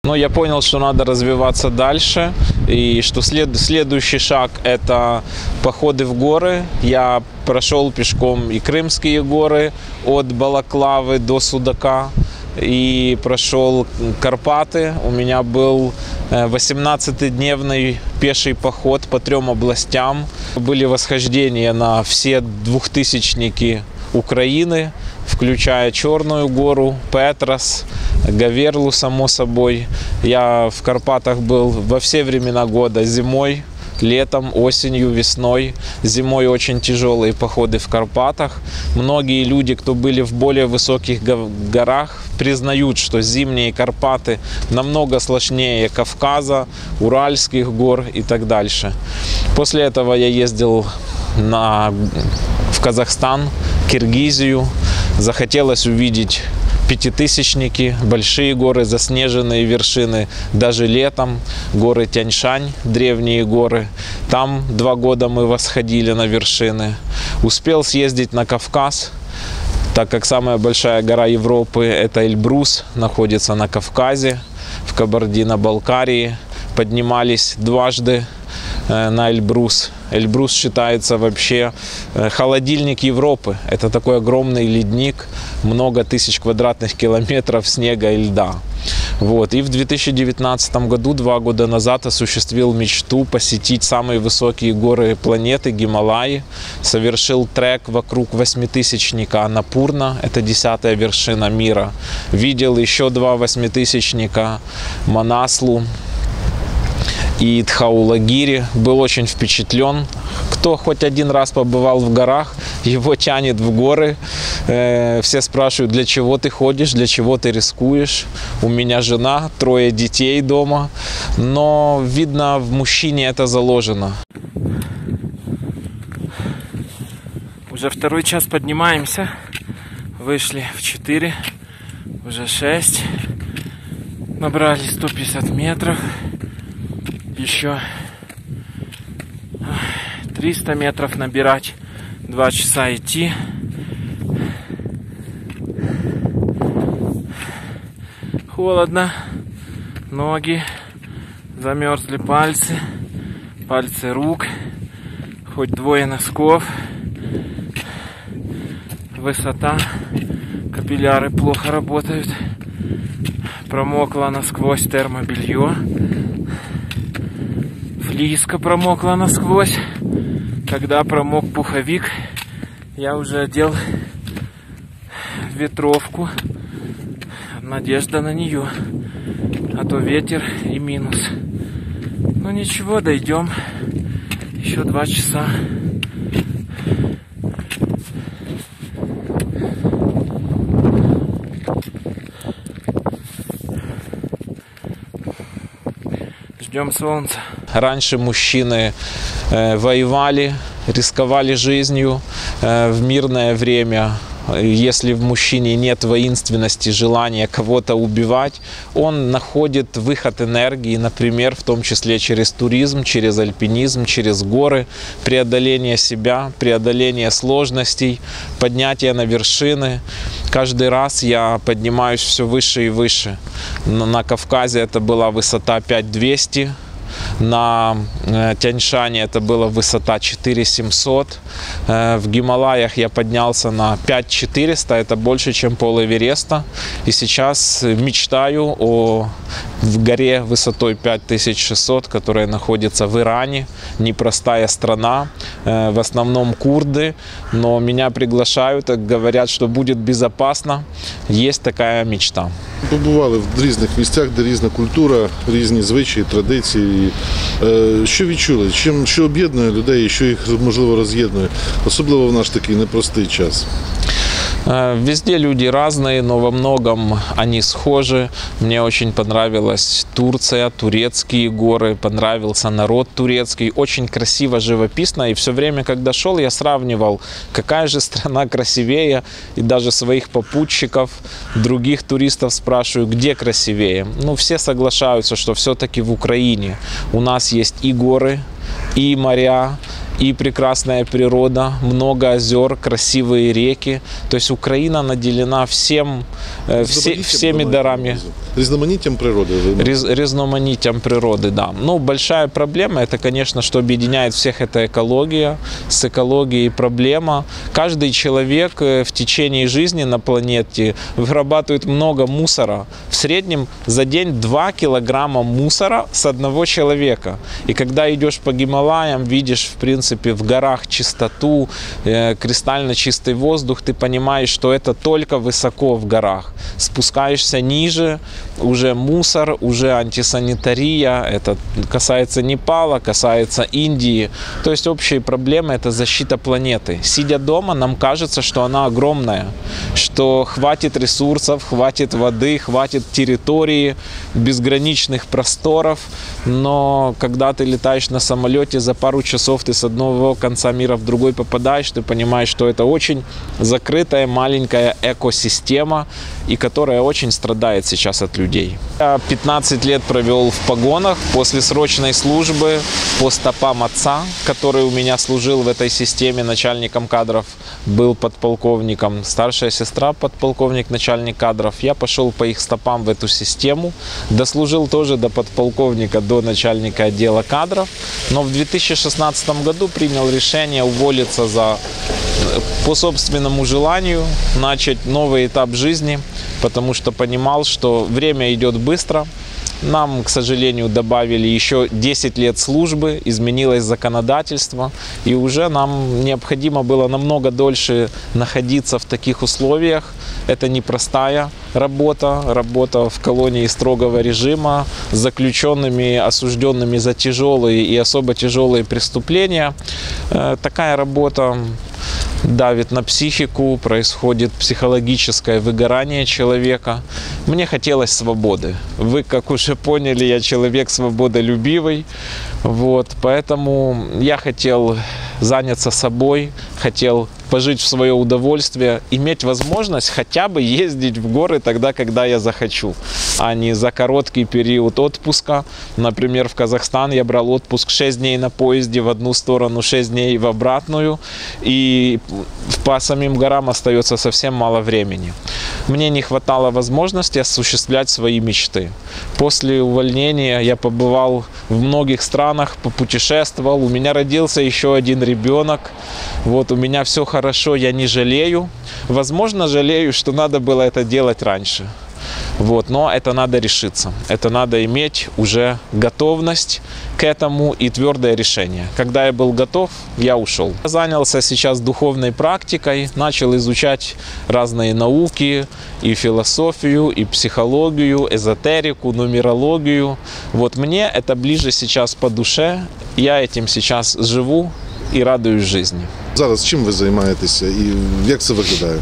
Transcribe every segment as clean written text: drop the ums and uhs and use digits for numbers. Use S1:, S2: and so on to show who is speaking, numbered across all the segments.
S1: Но я понял, что надо развиваться дальше, и что следующий шаг – это походы в горы. Я прошел пешком и Крымские горы от Балаклавы до Судака, и прошел Карпаты. У меня был 18-дневный пеший поход по 3 областям. Были восхождения на все двухтысячники Украины, включая Черную гору, Петрос, Гаверлу, само собой. Я в Карпатах был во все времена года, зимой, летом, осенью, весной. Зимой очень тяжелые походы в Карпатах. Многие люди, кто были в более высоких горах, признают, что зимние Карпаты намного сложнее Кавказа, Уральских гор и так дальше. После этого я ездил в Казахстан, Киргизию. Захотелось увидеть пятитысячники, большие горы, заснеженные вершины, даже летом. Горы Тянь-Шань, древние горы. Там 2 года мы восходили на вершины. Успел съездить на Кавказ, так как самая большая гора Европы – это Эльбрус, находится на Кавказе, в Кабардино-Балкарии. Поднимались дважды на Эльбрус. Эльбрус считается вообще холодильник Европы. Это такой огромный ледник, много тысяч квадратных километров снега и льда. Вот. И в 2019 году, 2 года назад, осуществил мечту посетить самые высокие горы планеты, Гималаи. Совершил трек вокруг 8-тысячника Анапурна, это 10-я вершина мира. Видел еще 2 8-тысячника Манаслу и Дхаулагири. Был очень впечатлен. Кто хоть один раз побывал в горах, его тянет в горы. Все спрашивают, для чего ты ходишь, для чего ты рискуешь. У меня жена, 3 детей дома. Но, видно, в мужчине это заложено.
S2: Уже 2-й час поднимаемся. Вышли в 4, уже 6. Набрали 150 метров. Еще 300 метров набирать, 2 часа идти. Холодно, ноги, замерзли пальцы рук, хоть 2 носков. Высота, капилляры плохо работают. Промокло насквозь термобелье. Флиска промокла насквозь. Когда промок пуховик, я уже одел ветровку. Надежда на нее. А то ветер и минус. Ну ничего, дойдем. Еще 2 часа. Ждем солнца.
S1: Раньше мужчины воевали, рисковали жизнью в мирное время. Если в мужчине нет воинственности, желания кого-то убивать, он находит выход энергии, например, в том числе через туризм, через альпинизм, через горы, преодоление себя, преодоление сложностей, поднятие на вершины. Каждый раз я поднимаюсь все выше и выше. На Кавказе это была высота 5200. На Тянь-Шане это была высота 4700. В Гималаях я поднялся на 5400, это больше, чем пол Эвереста. И сейчас мечтаю о горе высотой 5600, которая находится в Иране. Непростая страна, в основном курды, но меня приглашают, говорят, что будет безопасно. Есть такая мечта.
S3: Побували в різних місцях, де різна культура, різні звичаї, традиції. Що відчули? Що об'єднує людей і що їх, можливо, роз'єднує? Особливо в наш такий непростий час.
S1: Везде люди разные, но во многом они схожи. Мне очень понравилась Турция, турецкие горы, понравился народ турецкий. Очень красиво, живописно. И все время, когда шел, я сравнивал, какая же страна красивее. И даже своих попутчиков, других туристов спрашиваю, где красивее. Ну, все соглашаются, что все-таки в Украине у нас есть и горы, и моря, и прекрасная природа, много озер, красивые реки. То есть Украина наделена всеми дарами.
S3: різноманіттям природи.
S1: Разноманиттям природы, да. Ну, большая проблема, это, конечно, что объединяет всех, это экология. С экологией проблема. Каждый человек в течение жизни на планете вырабатывает много мусора. В среднем за день 2 килограмма мусора с одного человека. И когда идешь по Гималаям, видишь, в принципе, в горах чистоту, кристально чистый воздух, ты понимаешь, что это только высоко в горах. Спускаешься ниже, уже мусор, уже антисанитария. Это касается Непала, касается Индии. То есть общие проблемы – это защита планеты. Сидя дома, нам кажется, что она огромная, что хватит ресурсов, хватит воды, хватит территории, безграничных просторов. Но когда ты летаешь на самолете, за пару часов ты с одного конца мира в другой попадаешь, ты понимаешь, что это очень закрытая маленькая экосистема, и которая очень страдает сейчас от людей. Я 15 лет провел в погонах после срочной службы по стопам отца, который у меня служил в этой системе начальником кадров, был подполковником, старшая сестра подполковник, начальник кадров. Я пошел по их стопам в эту систему, дослужил тоже до подполковника, до начальника отдела кадров, но в 2016 году принял решение уволиться по собственному желанию, начать новый этап жизни, потому что понимал, что время идет быстро. Нам, к сожалению, добавили еще 10 лет службы, изменилось законодательство, и уже нам необходимо было намного дольше находиться в таких условиях. Это непростая работа, работа в колонии строгого режима с заключенными, осужденными за тяжелые и особо тяжелые преступления. Такая работа давит на психику, происходит психологическое выгорание человека. Мне хотелось свободы. Вы, как уже поняли, я человек свободолюбивый. Поэтому я хотел заняться собой, хотел пожить в свое удовольствие, иметь возможность хотя бы ездить в горы тогда, когда я захочу, а не за короткий период отпуска. Например, в Казахстан я брал отпуск 6 дней на поезде в одну сторону, 6 дней в обратную, и по самим горам остается совсем мало времени. Мне не хватало возможности осуществлять свои мечты. После увольнения я побывал в многих странах, попутешествовал, у меня родился еще один ребенок. У меня все хорошо, я не жалею. Возможно, жалею, что надо было это делать раньше. Но это надо решиться. Это надо иметь уже готовность к этому и твердое решение. Когда я был готов, я ушел. Я занялся сейчас духовной практикой, начал изучать разные науки, и философию, и психологию, эзотерику, нумерологию. Мне это ближе сейчас по душе. Я этим сейчас живу и радуюсь жизни.
S3: Зараз чим ви займаєтеся і як це виглядає?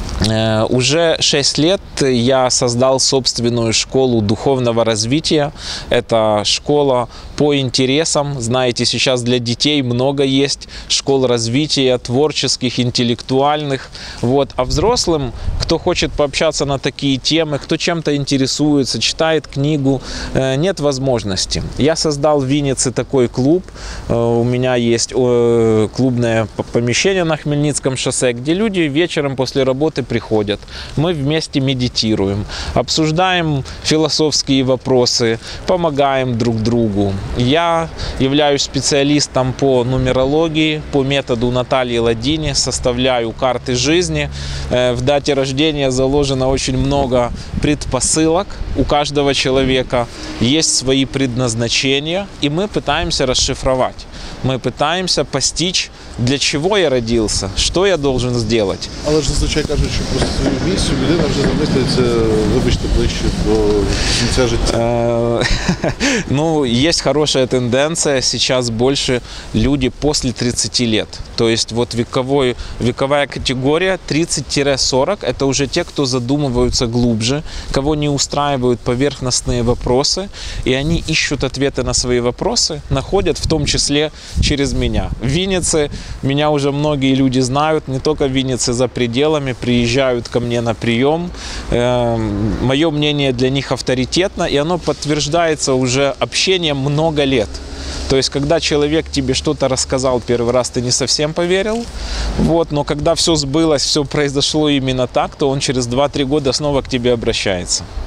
S1: Уже 6 лет я создал собственную школу духовного развития. Это школа по интересам. Знаете, сейчас для детей много есть школ развития, творческих, интеллектуальных. А взрослым, кто хочет пообщаться на такие темы, кто чем-то интересуется, читает книгу, нет возможности. Я создал в Виннице такой клуб. У меня есть клубное помещение на Хмельницком шоссе, где люди вечером после работы приходят. Мы вместе медитируем, обсуждаем философские вопросы, помогаем друг другу. Я являюсь специалистом по нумерологии, по методу Натальи Ладини, составляю карты жизни. В дате рождения заложено очень много предпосылок. У каждого человека есть свои предназначения, и мы пытаемся расшифровать. Мы пытаемся постичь, для чего я родился, что я должен сделать.
S3: Але ж зазвичай кажуть, що про свою місію людина вже замислюється, вибачте, ближче до кінця життя.
S1: Есть хорошая тенденция, сейчас больше люди после 30 лет. То есть вековая категория 30-40 – это уже те, кто задумываются глубже, кого не устраивают поверхностные вопросы, и они ищут ответы на свои вопросы, находят в том числе через меня. В Виннице меня уже многие люди знают, не только в Виннице, за пределами, приезжают ко мне на прием. Мое мнение для них авторитетно, и оно подтверждается уже общением много лет. То есть, когда человек тебе что-то рассказал первый раз, ты не совсем поверил, но когда все сбылось, все произошло именно так, то он через 2-3 года снова к тебе обращается.